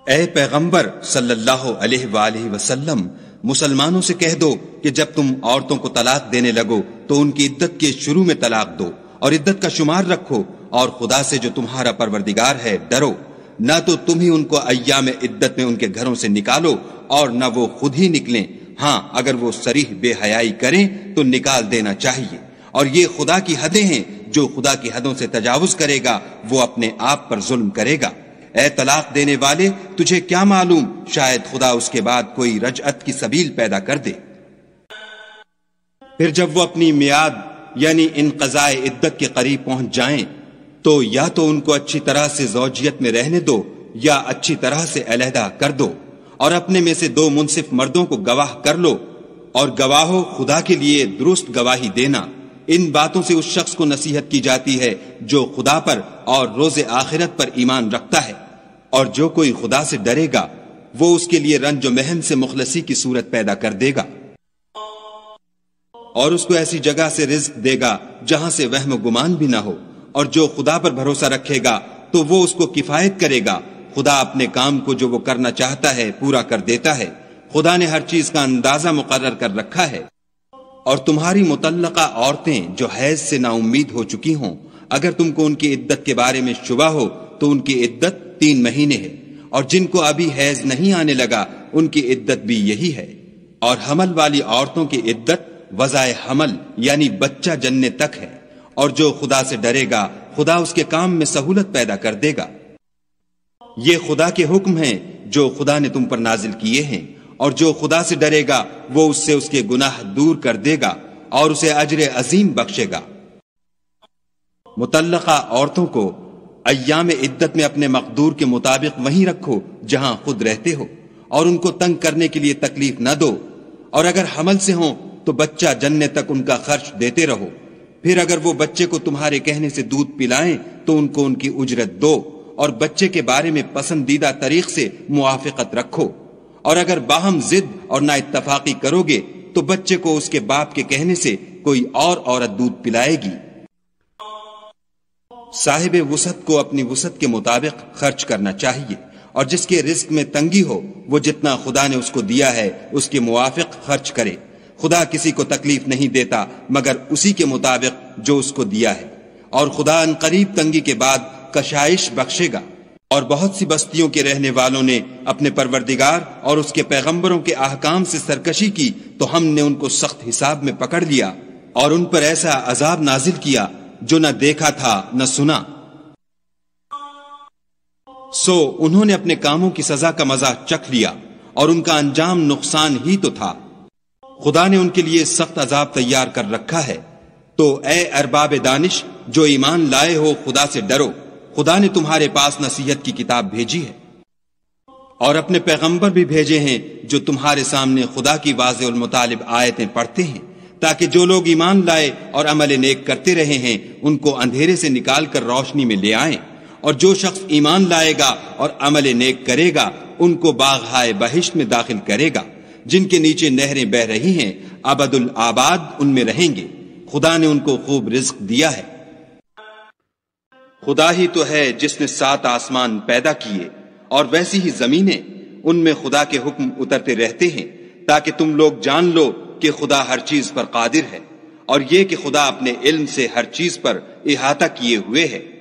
اے پیغمبر صلی اللہ علیہ وآلہ وسلم، مسلمانوں سے کہہ دو کہ جب تم عورتوں کو طلاق دینے لگو تو ان کی عدت کے شروع میں طلاق دو اور عدت کا شمار رکھو، اور خدا سے جو تمہارا پروردگار ہے ڈرو، نہ تو تم ہی ان کو ایام عدت میں ان کے گھروں سے نکالو اور نہ وہ خود ہی نکلیں، ہاں اگر وہ صریح بے حیائی کریں تو نکال دینا چاہیے، اور یہ خدا کی حدیں ہیں، جو خدا کی حدوں سے تجاوز کرے گا وہ اپنے آپ پر ظلم کرے گا۔ اے طلاق دینے والے، تجھے کیا معلوم، شاید خدا اس کے بعد کوئی رجعت کی سبیل پیدا کر دے۔ پھر جب وہ اپنی میعاد یعنی انقضاء عدت کے قریب پہنچ جائیں تو یا تو ان کو اچھی طرح سے زوجیت میں رہنے دو یا اچھی طرح سے علیحدہ کر دو، اور اپنے میں سے 2 منصف مردوں کو گواہ کر لو، اور گواہو خدا کے لیے درست گواہی دینا۔ ان باتوں سے اس شخص کو نصیحت کی جاتی ہے جو خدا پر اور روز آخرت پر ایمان رکھتا ہے، اور جو کوئی خدا سے ڈرے گا وہ اس کے لیے رنج و محن سے مخلصی کی صورت پیدا کر دے گا، اور اس کو ایسی جگہ سے رزق دے گا جہاں سے وہم و گمان بھی نہ ہو، اور جو خدا پر بھروسہ رکھے گا تو وہ اس کو کفایت کرے گا۔ خدا اپنے کام کو جو وہ کرنا چاہتا ہے پورا کر دیتا ہے، خدا نے ہر چیز کا اندازہ مقرر کر رکھا ہے۔ اور تمہاری مطلقہ عورتیں جو حیض سے نا امید ہو چکی ہوں، اگر تم کو ان کی عدت کے بارے میں شبہ ہو تو ان کی عدت 3 مہینے ہے، اور جن کو ابھی حیض نہیں آنے لگا ان کی عدت بھی یہی ہے، اور حمل والی عورتوں کی عدت وضع حمل یعنی بچہ جننے تک ہے، اور جو خدا سے ڈرے گا خدا اس کے کام میں سہولت پیدا کر دے گا۔ یہ خدا کے حکم ہیں جو خدا نے تم پر نازل کیے ہیں، اور جو خدا سے ڈرے گا وہ اس سے اس کے گناہ دور کر دے گا اور اسے اجر عظیم بخشے گا۔ مطلقہ عورتوں کو ایام عدت میں اپنے مقدور کے مطابق وہیں رکھو جہاں خود رہتے ہو، اور ان کو تنگ کرنے کے لیے تکلیف نہ دو، اور اگر حمل سے ہوں تو بچہ جننے تک ان کا خرچ دیتے رہو۔ پھر اگر وہ بچے کو تمہارے کہنے سے دودھ پلائیں تو ان کو ان کی اجرت دو، اور بچے کے بارے میں پسندیدہ طریق سے موافقت رکھو، اور اگر باہم ضد اور نا اتفاقی کرو گے تو بچے کو اس کے باپ کے کہنے سے کوئی اور عورت دودھ پلائے گی۔ صاحب وسعت کو اپنی وسعت کے مطابق خرچ کرنا چاہیے، اور جس کے رزق میں تنگی ہو وہ جتنا خدا نے اس کو دیا ہے اس کے موافق خرچ کرے۔ خدا کسی کو تکلیف نہیں دیتا مگر اسی کے مطابق جو اس کو دیا ہے، اور خدا ان قریب تنگی کے بعد کشائش بخشے گا۔ اور بہت سی بستیوں کے رہنے والوں نے اپنے پروردگار اور اس کے پیغمبروں کے احکام سے سرکشی کی تو ہم نے ان کو سخت حساب میں پکڑ لیا، اور ان پر ایسا عذاب نازل کیا جو نہ دیکھا تھا نہ سنا۔ سو انہوں نے اپنے کاموں کی سزا کا مزہ چکھ لیا، اور ان کا انجام نقصان ہی تو تھا۔ خدا نے ان کے لیے سخت عذاب تیار کر رکھا ہے۔ تو اے ارباب دانش جو ایمان لائے ہو، خدا سے ڈرو، خدا نے تمہارے پاس نصیحت کی کتاب بھیجی ہے، اور اپنے پیغمبر بھی بھیجے ہیں جو تمہارے سامنے خدا کی واضح المطالب آیتیں پڑھتے ہیں، تاکہ جو لوگ ایمان لائے اور عمل نیک کرتے رہے ہیں ان کو اندھیرے سے نکال کر روشنی میں لے آئیں، اور جو شخص ایمان لائے گا اور عمل نیک کرے گا ان کو باغہائے بہشت میں داخل کرے گا، جن کے نیچے نہریں بہ رہی ہیں، ابد الآباد ان میں رہیں گے۔ خدا نے ان کو خوب رزق دیا ہے۔ خدا ہی تو ہے جس نے 7 آسمان پیدا کیے، اور ویسی ہی زمینیں، ان میں خدا کے حکم اترتے رہتے ہیں تاکہ تم لوگ جان لو کہ خدا ہر چیز پر قادر ہے، اور یہ کہ خدا اپنے علم سے ہر چیز پر احاطہ کیے ہوئے ہے۔